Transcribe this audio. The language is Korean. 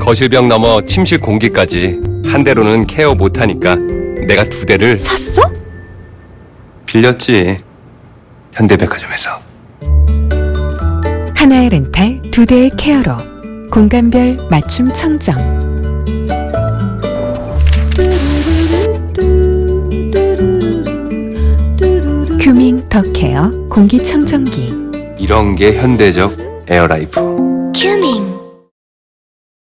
거실벽 넘어 침실 공기까지 한 대로는 케어 못하니까 내가 2대를 샀어? 빌렸지. 현대백화점에서. 하나의 렌탈, 2대의 케어로 공간별 맞춤 청정. 큐밍 더 케어 공기청정기. 이런 게 현대적 에어라이프. 큐밍